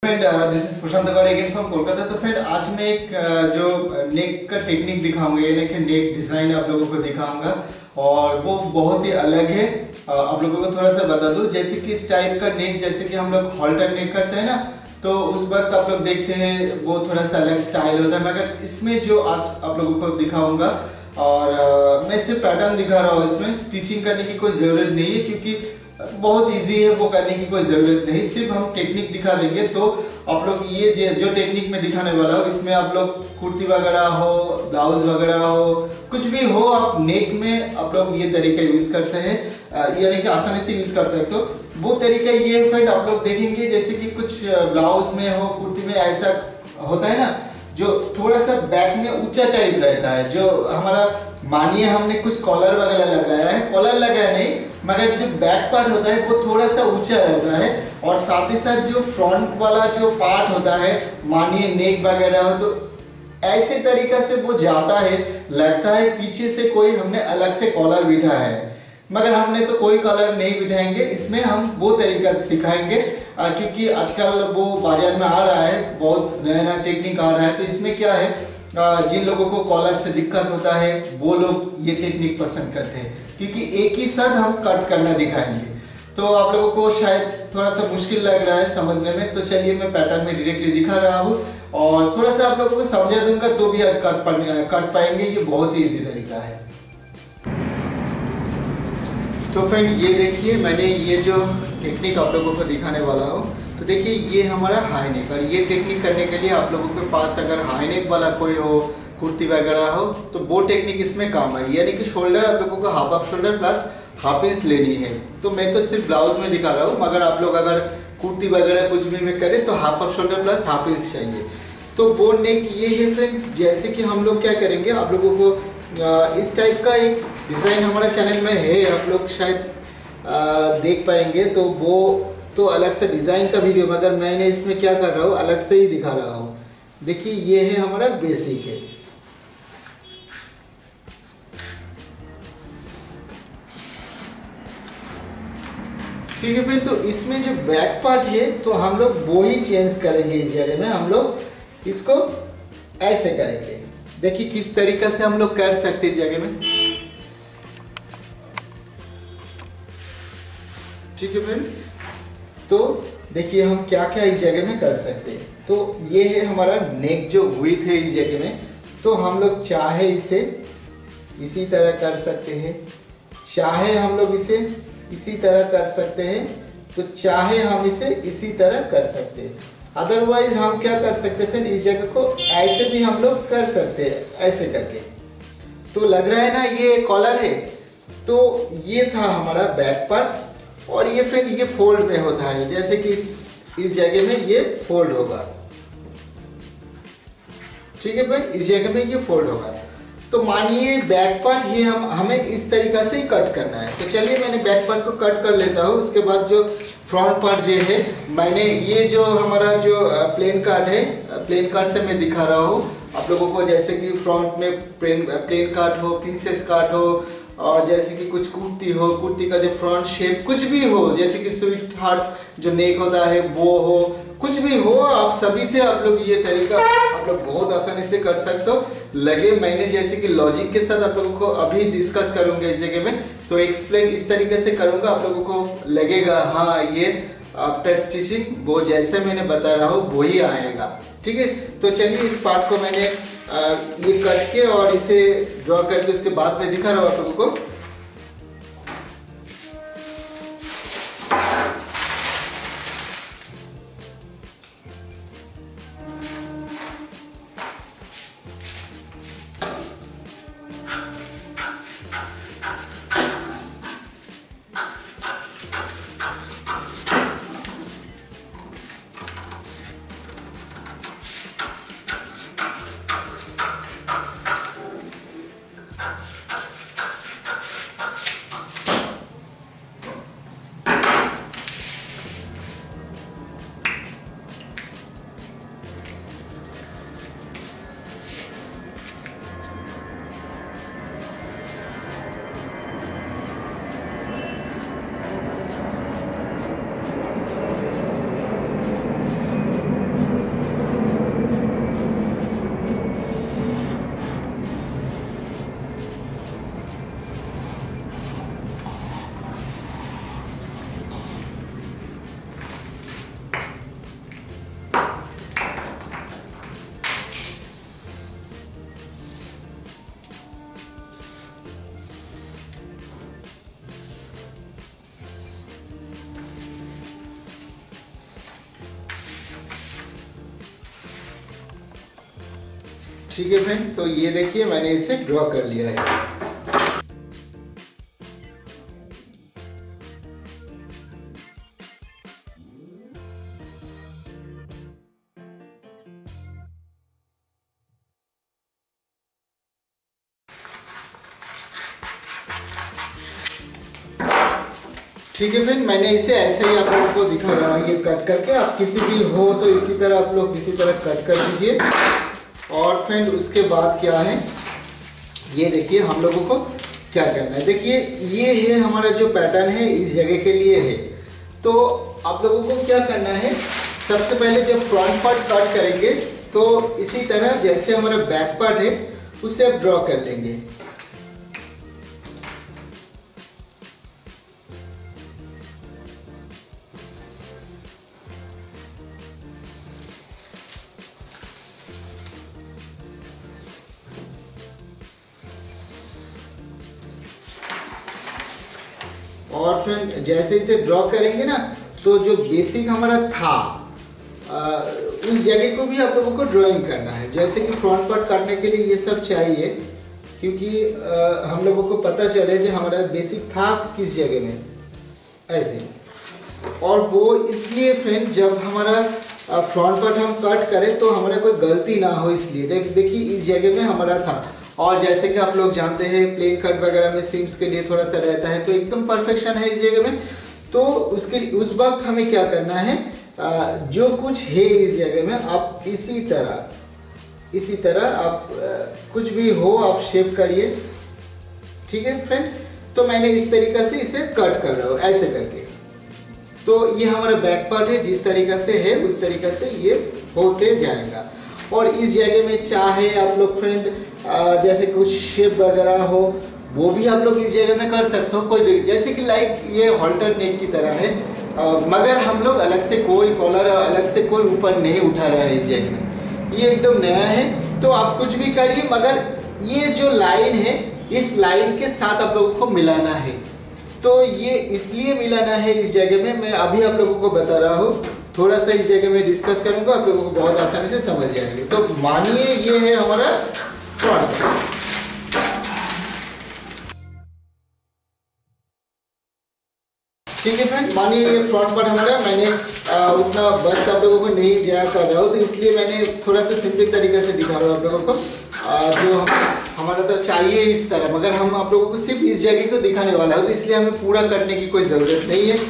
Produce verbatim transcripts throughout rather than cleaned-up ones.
Friend, this is Prashant Gaur again from Kolkata. तो friend, आज मैं एक uh, जो नेक का टेक्निक दिखाऊंगा, यानी कि नेक डिज़ाइन आप लोगों को दिखाऊंगा और वो बहुत ही अलग है। uh, आप लोगों को थोड़ा सा बता दूं, जैसे कि इस टाइप का नेक, जैसे कि हम लोग हॉल्टर नेक करते हैं ना, तो उस वक्त आप लोग देखते हैं वो थोड़ा सा अलग स्टाइल होता है। मगर इसमें जो आज आप लोगों को दिखाऊंगा और uh, मैं सिर्फ पैटर्न दिखा रहा हूँ, इसमें स्टिचिंग करने की कोई ज़रूरत नहीं है क्योंकि बहुत इजी है, वो करने की कोई ज़रूरत नहीं। सिर्फ हम टेक्निक दिखा देंगे। तो आप लोग ये जो टेक्निक में दिखाने वाला हो, इसमें आप लोग कुर्ती वगैरह हो, ब्लाउज वगैरह हो, कुछ भी हो, आप नेक में आप लोग ये तरीका यूज़ करते हैं, यानी कि आसानी से यूज़ कर सकते हो। वो तरीका ये फ्रेंड आप लोग देखेंगे, जैसे कि कुछ ब्लाउज में हो, कुर्ती में ऐसा होता है ना, जो थोड़ा सा बैक में ऊंचा टाइप रहता है। जो हमारा मानिए हमने कुछ कॉलर वगैरह लगाया है, कॉलर लगाया नहीं, मगर जो बैक पार्ट होता है वो थोड़ा सा ऊंचा रहता है और साथ ही साथ जो फ्रंट वाला जो पार्ट होता है, मानिए नेक वगैरह हो, तो ऐसे तरीका से वो जाता है, लगता है पीछे से कोई हमने अलग से कॉलर बिठा है, मगर हमने तो कोई कॉलर नहीं बिठाएंगे। इसमें हम वो तरीका सिखाएंगे क्योंकि आजकल वो बाजार में आ रहा है, बहुत नया नया टेक्निक आ रहा है। तो इसमें क्या है, जिन लोगों को कॉलर से दिक्कत होता है वो लोग ये टेक्निक पसंद करते हैं क्योंकि एक ही साथ हम कट करना दिखाएंगे। तो आप लोगों को शायद थोड़ा सा मुश्किल लग रहा है समझने में, तो चलिए मैं पैटर्न में डायरेक्टली दिखा रहा हूँ और थोड़ा सा आप लोगों को समझा दूंगा तो भी आप कट कट पाएंगे। ये बहुत ही ईजी तरीका है। तो फ्रेंड, ये देखिए, मैंने ये जो टेक्निक आप लोगों को दिखाने वाला हूँ, तो देखिए ये हमारा हाई नेक, और ये टेक्निक करने के लिए आप लोगों के पास अगर हाई नेक वाला कोई हो, कुर्ती वगैरह हो, तो वो टेक्निक इसमें काम आई। यानी कि शोल्डर आप लोगों को half of shoulder plus half inch लेनी है। तो मैं तो सिर्फ ब्लाउज में दिखा रहा हूँ, मगर आप लोग अगर कुर्ती वगैरह कुछ भी में करें तो half of shoulder plus half inch चाहिए। तो वो नेक ये है फ्रेंड। जैसे कि हम लोग क्या करेंगे, आप लोगों को इस टाइप का एक डिज़ाइन हमारा चैनल में है, आप लोग शायद देख पाएंगे। तो वो तो अलग से डिज़ाइन का वीडियो, मगर मैंने इसमें क्या कर रहा हूँ, अलग से ही दिखा रहा हूँ। देखिए ये है हमारा बेसिक है। ठीक है फ्रेंड, तो इसमें जो बैक पार्ट है तो हम लोग वो ही चेंज करेंगे। इस जगह में हम लोग इसको ऐसे करेंगे। देखिए किस तरीका से हम लोग कर सकते हैं इस जगह में। ठीक है फ्रेंड, तो देखिए हम क्या क्या इस जगह में कर सकते हैं। तो ये है हमारा नेक जो हुई थे इस जगह में, तो हम लोग चाहे इसे इसी तरह कर सकते हैं, चाहे हम लोग इसे इसी तरह कर सकते हैं, तो चाहे हम इसे इसी तरह कर सकते हैं। अदरवाइज हम क्या कर सकते हैं, फिर इस जगह को ऐसे भी हम लोग कर सकते हैं, ऐसे करके। तो लग रहा है ना ये कॉलर है। तो ये था हमारा बैक पार्ट, और ये फिर ये फोल्ड में होता है, जैसे कि इस, इस जगह में ये फोल्ड होगा। ठीक है फ्रेंड, इस जगह में ये फोल्ड होगा। तो मानिए बैक पार्ट ये हम हमें इस तरीका से ही कट करना है। तो चलिए मैंने बैक पार्ट को कट कर लेता हूँ। उसके बाद जो फ्रंट पार्ट जो है, मैंने ये जो हमारा जो प्लेन कार्ड है, प्लेन कार्ड से मैं दिखा रहा हूँ आप लोगों को। जैसे कि फ्रंट में प्लेन प्लेन कार्ड हो, प्रिंसेस कार्ड हो, और जैसे कि कुछ कुर्ती हो, कुर्ती का जो फ्रंट शेप कुछ भी हो, जैसे कि स्वीट हार्ट जो नेक होता है वो हो, कुछ भी हो, आप सभी से आप लोग ये तरीका आप लोग बहुत आसानी से कर सकते हो। लगे मैंने जैसे कि लॉजिक के साथ आप लोगों को अभी डिस्कस करूंगा इस जगह में, तो एक्सप्लेन इस तरीके से करूंगा, आप लोगों को लगेगा हाँ ये आफ्टर स्टिचिंग वो जैसे मैंने बता रहा हूँ वो ही आएगा। ठीक है, तो चलिए इस पार्ट को मैंने आ, ये कट के और इसे ड्रॉ करके उसके बाद में दिखा रहा हूँ आप लोगों को। ठीक है फ्रेंड, तो ये देखिए मैंने इसे ड्रॉ कर लिया है। ठीक है फ्रेंड, मैंने इसे ऐसे ही आप लोगों को दिखा रहा हूँ, ये कट करके। आप किसी भी हो तो इसी तरह आप लोग इसी तरह कट कर दीजिए। और फ्रेंड उसके बाद क्या है, ये देखिए हम लोगों को क्या करना है। देखिए ये है हमारा जो पैटर्न है, इस जगह के लिए है। तो आप लोगों को क्या करना है, सबसे पहले जब फ्रंट पार्ट कट करेंगे तो इसी तरह जैसे हमारा बैक पार्ट है उसे आप ड्रॉ कर लेंगे। और फ्रेंड जैसे इसे ड्रॉ करेंगे ना, तो जो बेसिक हमारा था आ, उस जगह को भी आप लोगों को ड्राइंग करना है। जैसे कि फ्रंट पार्ट काटने के लिए ये सब चाहिए, क्योंकि आ, हम लोगों को पता चले कि हमारा बेसिक था किस जगह में, ऐसे। और वो इसलिए फ्रेंड जब हमारा फ्रंट पार्ट हम कट करें तो हमारा कोई गलती ना हो, इसलिए देख देखिए इस जगह में हमारा था। और जैसे कि आप लोग जानते हैं प्लेन कट वगैरह में सीम्स के लिए थोड़ा सा रहता है, तो एकदम परफेक्शन है इस जगह में। तो उसके उस वक्त हमें क्या करना है, जो कुछ है इस जगह में आप इसी तरह इसी तरह आप कुछ भी हो आप शेप करिए। ठीक है फ्रेंड, तो मैंने इस तरीक़े से इसे कट कर रहा हूँ ऐसे करके। तो ये हमारा बैक पार्ट है, जिस तरीक़े से है उस तरीक़े से ये होते जाएगा। और इस जगह में चाहे आप लोग फ्रेंड जैसे कुछ शेप वगैरह हो वो भी आप लोग इस जगह में कर सकते हो, कोई जैसे कि लाइक ये हॉल्टर नेक की तरह है, आ, मगर हम लोग अलग से कोई कॉलर और अलग से कोई ऊपर नहीं उठा रहा है इस जगह में, ये एकदम नया है। तो आप कुछ भी करिए, मगर ये जो लाइन है इस लाइन के साथ आप लोगों को मिलाना है। तो ये इसलिए मिलाना है इस जगह में, मैं अभी आप लोगों को बता रहा हूँ, थोड़ा सा इस जगह में डिस्कस करूंगा, आप लोगों को बहुत आसानी से समझ जाएंगे। तो मानिए ये है हमारा फ्रंट। ठीक है फ्रेंड, मानिए ये फ्रंट पार्ट हमारा, मैंने आ, उतना वक्त आप लोगों को नहीं दिया कर रहा हूँ, तो इसलिए मैंने थोड़ा सा सिंपल तरीके से दिखा रहा हूँ आप लोगों को। आ, जो हम हमारा तो चाहिए इस तरह, मगर हम आप लोगों को सिर्फ इस जगह को दिखाने वाला हूँ, तो इसलिए हमें पूरा करने की कोई ज़रूरत नहीं है।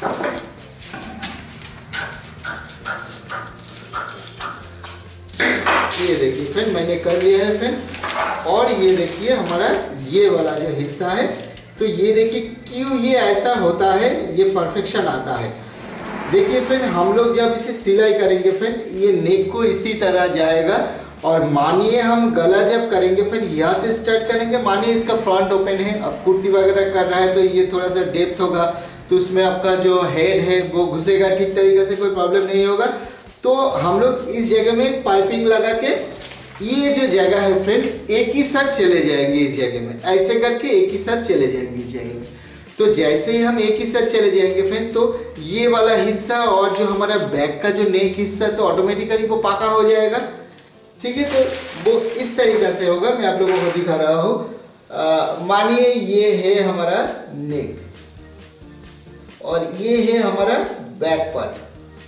ये देखिए फ्रेंड मैंने कर लिया है फ्रेंड। और ये देखिए हमारा ये वाला जो हिस्सा है, तो ये देखिए क्यों ये ऐसा होता है, ये परफेक्शन आता है। देखिए फ्रेंड हम लोग जब इसे सिलाई करेंगे फ्रेंड, ये नेक को इसी तरह जाएगा। और मानिए हम गला जब करेंगे फ्रेंड, यहाँ से स्टार्ट करेंगे। मानिए इसका फ्रंट ओपन है, अब कुर्ती वगैरह कर रहा है तो ये थोड़ा सा डेप्थ होगा, तो उसमें आपका जो हेड है वो घुसेगा ठीक तरीके से, कोई प्रॉब्लम नहीं होगा। तो हम लोग इस जगह में पाइपिंग लगा के ये जो जगह है फ्रेंड एक ही साथ चले जाएंगे इस जगह में, ऐसे करके एक ही साथ चले जाएंगे इस जगह में। तो जैसे ही हम एक ही साथ चले जाएंगे फ्रेंड, तो ये वाला हिस्सा और जो हमारा बैक का जो नेक हिस्सा तो ऑटोमेटिकली वो पाका हो जाएगा। ठीक है, तो वो इस तरीक़े से होगा। मैं आप लोगों को दिखा रहा हूँ। मानिए ये है हमारा नेक और ये है हमारा बैक पार्ट।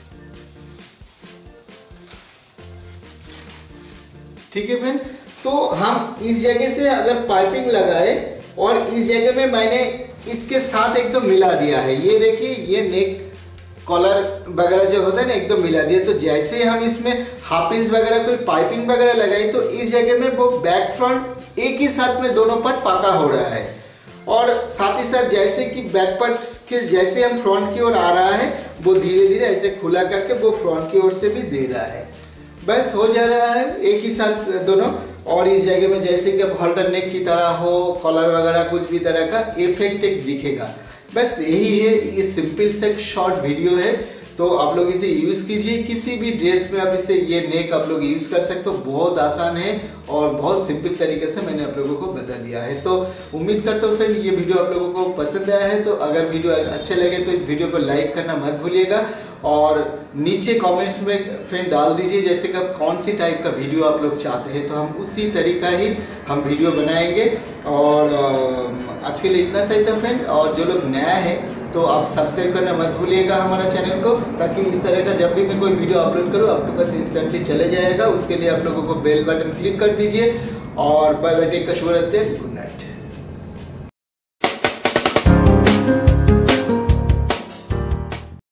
ठीक है फ्रेंड, तो हम इस जगह से अगर पाइपिंग लगाए और इस जगह में मैंने इसके साथ एकदम तो मिला दिया है, ये देखिए ये नेक कॉलर वगैरह जो होता है ना एकदम तो मिला दिया। तो जैसे हम इसमें हाफ इंच वगैरह कोई पाइपिंग वगैरह लगाई, तो इस जगह में वो बैक फ्रंट एक ही साथ में दोनों पार्ट पाका हो रहा है। और साथ ही साथ जैसे कि बैक पार्ट के जैसे हम फ्रंट की ओर आ रहा है, वो धीरे धीरे ऐसे खुला करके वो फ्रंट की ओर से भी दे रहा है। बस हो जा रहा है एक ही साथ दोनों। और इस जगह में जैसे कि अब हॉल्टर नेक की तरह हो, कॉलर वगैरह कुछ भी तरह का इफेक्ट एक दिखेगा। बस यही है, ये सिंपल से एक शॉर्ट वीडियो है। तो आप लोग इसे यूज़ कीजिए, किसी भी ड्रेस में आप इसे ये नेक आप लोग यूज़ कर सकते हो। बहुत आसान है और बहुत सिंपल तरीके से मैंने आप लोगों को बता दिया है। तो उम्मीद करता हूँ फ्रेंड ये वीडियो आप लोगों को पसंद आया है। तो अगर वीडियो अच्छे लगे तो इस वीडियो को लाइक करना मत भूलिएगा और नीचे कमेंट्स में फ्रेंड डाल दीजिए जैसे कि कौन सी टाइप का वीडियो आप लोग चाहते हैं, तो हम उसी तरीका ही हम वीडियो बनाएंगे। और आज के लिए इतना सही था फ्रेंड। और जो लोग नया है तो आप सब्सक्राइब करना मत भूलिएगा हमारा चैनल को, ताकि इस तरह का जब भी मैं कोई वीडियो अपलोड करूँ आपके पास इंस्टेंटली चले जाएगा। उसके लिए आप लोगों को बेल बटन क्लिक कर दीजिए और बाय बाय, टेक का शुभ रहते हैं।